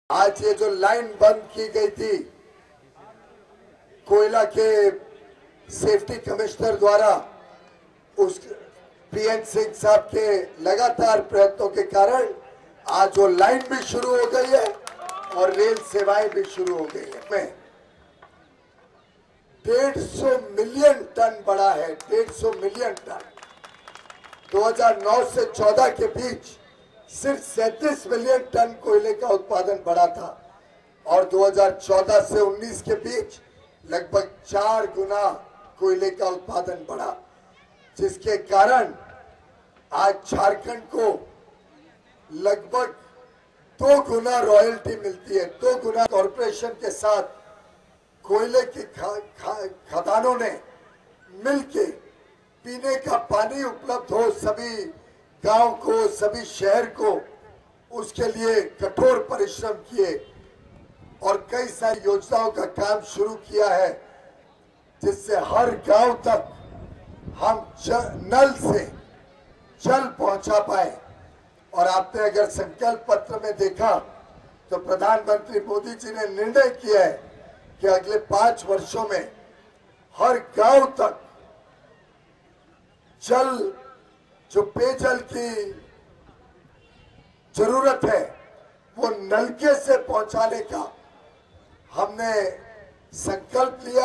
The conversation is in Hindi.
आज ये जो लाइन बंद की गई थी कोयला के सेफ्टी कमिश्नर द्वारा, उस पीएन सिंह साहब के लगातार प्रयत्नों के कारण आज वो लाइन भी शुरू हो गई है और रेल सेवाएं भी शुरू हो गई है। मैं 150 मिलियन टन बढ़ा है, 150 मिलियन टन। 2009 से 14 के बीच सिर्फ 37 मिलियन टन कोयले का उत्पादन बढ़ा था और 2014 से 19 के बीच लगभग 4 गुना कोयले का उत्पादन बढ़ा, जिसके कारण आज झारखंड को लगभग 2 गुना रॉयल्टी मिलती है। 2 गुना कॉरपोरेशन के साथ कोयले की खदानों ने मिलके पीने का पानी उपलब्ध हो सभी गांव को, सभी शहर को, उसके लिए कठोर परिश्रम किए और कई सारी योजनाओं का काम शुरू किया है, जिससे हर गांव तक हम नल से जल पहुंचा पाए। और आपने अगर संकल्प पत्र में देखा तो प्रधानमंत्री मोदी जी ने निर्णय किया है कि अगले 5 वर्षों में हर गांव तक जल, जो पेयजल की जरूरत है, वो नलके से पहुंचाने का हमने संकल्प लिया।